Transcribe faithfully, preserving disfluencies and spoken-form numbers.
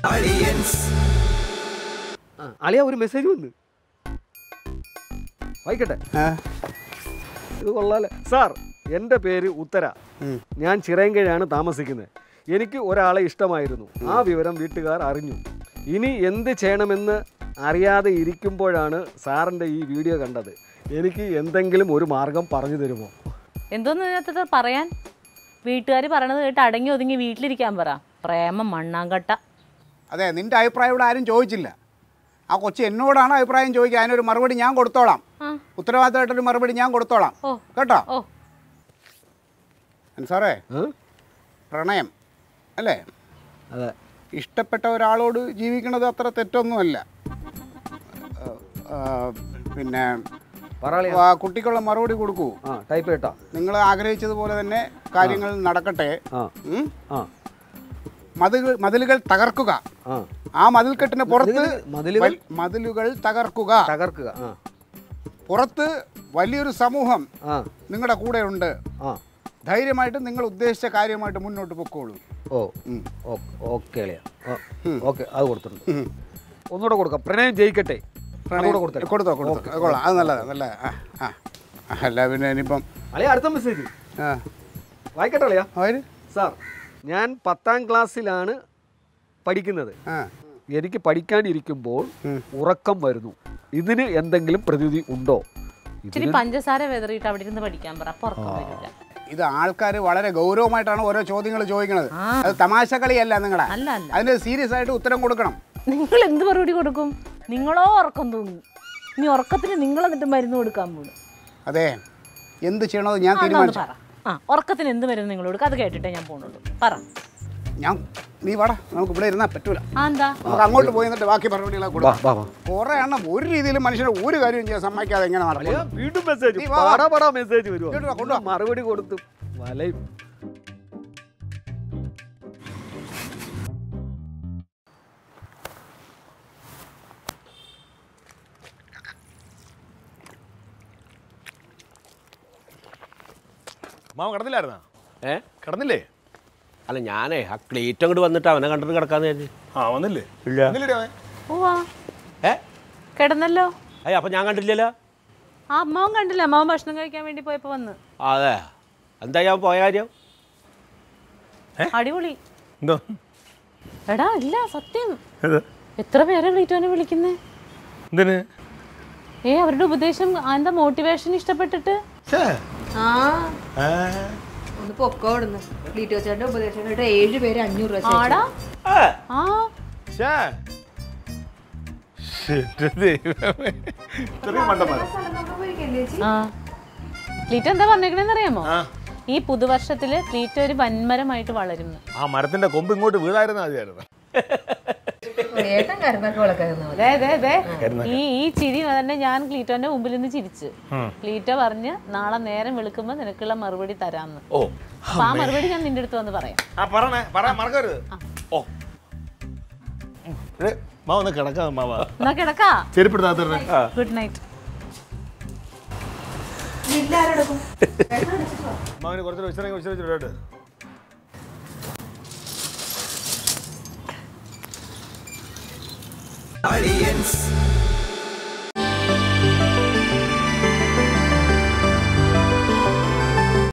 Aliyans. Aliya, ഒരു message വന്നു. വായിക്കട്ടെ. ഇത് കൊള്ളാലേ. സാർ, എൻ്റെ പേര് ഉത്തര. ഞാൻ ചിറയൻകീഴാണ് താമസിക്കുന്നത്. എനിക്ക് ഒരാളെ ഇഷ്ടമായിരുന്നു. ആ വിവരം വീട്ടുകാർ അറിഞ്ഞു. ഇനി എന്ത് ചെയ്യണമെന്ന് അറിയാതെ ഇരിക്കുമ്പോഴാണ് സാറിൻ്റെ ഈ വീഡിയോ കണ്ടത്. എനിക്ക് എന്തെങ്കിലും ഒരു മാർഗം പറഞ്ഞു തരുമോ? എന്തോന്ന് പറയാൻ? വീട്ടുകാർ പറയണത് കേട്ട് അടങ്ങി ഒതുങ്ങി വീട്ടിലിരിക്കാൻ പറ. പ്രേമം മണ്ണാങ്കട്ട. അതെ, നിന്റെ അഭിപ്രായം ഇവിടെ ആരും ചോദിച്ചില്ല. ആ കൊച്ചി എന്നോടാണ് അഭിപ്രായം ചോദിക്കുക. അതിനൊരു മറുപടി ഞാൻ കൊടുത്തോളാം. ഉത്തരവാദിത്തമായിട്ടൊരു മറുപടി ഞാൻ കൊടുത്തോളാം. കേട്ടോ സാറേ? പ്രണയം അല്ലേ? അതെ. ഇഷ്ടപ്പെട്ട ഒരാളോട് ജീവിക്കണത് അത്ര തെറ്റൊന്നുമല്ല. പിന്നെ കുട്ടിക്കുള്ള മറുപടി കൊടുക്കൂ. ടൈപ്പ് കേട്ടോ. നിങ്ങൾ ആഗ്രഹിച്ചതുപോലെ തന്നെ കാര്യങ്ങൾ നടക്കട്ടെ. മതിലുകൾ മതിലുകൾ തകർക്കുക. ആ മതിൽക്കെട്ടിന് പുറത്ത് മതിലുകൾ തകർക്കുക തകർക്കുക പുറത്ത് വലിയൊരു സമൂഹം നിങ്ങളുടെ കൂടെ ഉണ്ട്. ധൈര്യമായിട്ട് നിങ്ങൾ ഉദ്ദേശിച്ച കാര്യമായിട്ട് മുന്നോട്ട് പൊക്കോളൂ. ഓ ഓക്കെ ഓക്കെ, അത് കൊടുത്തിട്ടുണ്ട്. ഒന്നുകൂടെ കൊടുക്കാം. പ്രണയം ജയിക്കട്ടെ. കൊടുത്തോ കൊടുത്തോ കൊള്ളാം. അത് നല്ലതാ നല്ലതാ. ആ അല്ല പിന്നെ ഇനിയിപ്പം അളിയ അടുത്ത മെസ്സേജ് വായിക്കട്ടെ. അളിയ സാർ, ഞാൻ പത്താം ക്ലാസ്സിലാണ് പഠിക്കുന്നത്. എനിക്ക് പഠിക്കാനിരിക്കുമ്പോൾ ഉറക്കം വരുന്നു. ഇതിന് എന്തെങ്കിലും പ്രതിവിധി ഉണ്ടോ? ഇച്ചിരി പഞ്ചസാര വെതറിയിട്ട് അവിടെ ഇരുന്ന് പഠിക്കാൻ പറ. ഉറക്കം വരില്ല. ഇത് ആൾക്കാർ വളരെ ഗൗരവമായിട്ടാണ് ഓരോ ചോദ്യങ്ങൾ ചോദിക്കുന്നത്. അത് തമാശ കളിയല്ല. നിങ്ങളെ അതിന് സീരിയസ് ആയിട്ട് ഉത്തരം കൊടുക്കണം. നിങ്ങൾ എന്ത് മറുപടി കൊടുക്കും? നിങ്ങളോ ഉറക്കം തോന്നുന്നു. ഇനി ഉറക്കത്തിന് നിങ്ങൾ എന്നിട്ട് മരുന്ന് കൊടുക്കാൻ പോകും. അതെ, എന്ത് ചെയ്യണത് ഞാൻ തീരുമാനിച്ചു. ആ ഉറക്കത്തിന് എന്ത് മരുന്ന് നിങ്ങൾ കൊടുക്കുക? അത് കേട്ടിട്ടേ ഞാൻ പോകുന്നുള്ളൂ. പറ. ഞാൻ നീ വാടാ, നമുക്ക് ഇവിടെ ഇരുന്നാൽ പറ്റൂല. എന്താ നമുക്ക് അങ്ങോട്ട് പോയി എന്നിട്ട് ബാക്കി മറുപടികളെ കൊടുക്കാം. കുറെ എണ്ണം ഒരു രീതിയിലും മനുഷ്യനെ ഒരു കാര്യം ചെയ്യാൻ സമ്മതിക്കാതെ എങ്ങനെ നടക്കും? വീണ്ടും മെസ്സേജ് മെസ്സേജ് വരുമോ? മറുപടി കൊടുത്തു വലയും. മാമ കിടന്നില്ലായിരുന്നാ? ഏ കിടന്നില്ലേ? അല്ല, ഞാനേ ആ ക്ലീറ്റ് അങ്ങോട്ട് വന്നിട്ട് അവനെ കണ്ടിട്ട് കിടക്കാന്ന് കരുതി. ആ വന്നില്ലേ? ഏ കിടന്നല്ലോ. അയ്യ, അപ്പൊ ഞാൻ കണ്ടില്ലല്ലോ. ആ അമ്മാവൻ കണ്ടില്ല. അമ്മാവൻ ഭക്ഷണം കഴിക്കാൻ വേണ്ടി പോയപ്പോ വന്ന്. അതെ, എന്താ ഞാൻ പോയ കാര്യം? അടിപൊളി. എടാ ഇല്ല, സത്യം. എത്ര പേരെ ക്ലീറ്റോനെ വിളിക്കുന്നേ? ഏ അവരുടെ ഉപദേശം എന്താ? മോട്ടിവേഷൻ ഇഷ്ടപ്പെട്ടിട്ട്. ഒന്ന് പൊക്കോടുന്നു. ക്ലീറ്റോച്ചേട്ടന്റെ ഉപദേശം കേട്ട് ഏഴ് പേര് അഞ്ഞൂറ് രൂപ. ആടാ ആ ക്ലീറ്റോ എന്താ പറഞ്ഞേക്കണേന്ന് അറിയാമോ? ഈ പുതുവർഷത്തില് ക്ലീറ്റോ ഒരു വൻമരമായിട്ട് വളരും. ആ മരത്തിന്റെ കൊമ്പ് ഇങ്ങോട്ട് വീഴായിരുന്നു. മതിയായിരുന്നു. ഈ ഈ ചിരി തന്നെ ഞാൻ ക്ലീറ്റോന്റെ മുമ്പിൽ നിന്ന് ചിരിച്ചു. ക്ലീറ്റോ പറഞ്ഞ് നാളെ നേരം വെളുക്കുമ്പോ നിനക്കുള്ള മറുപടി തരാന്ന്. ആ മറുപടി ഞാൻ നിന്റെ അടുത്ത് വന്ന് പറയാം. Good night. Aliyans.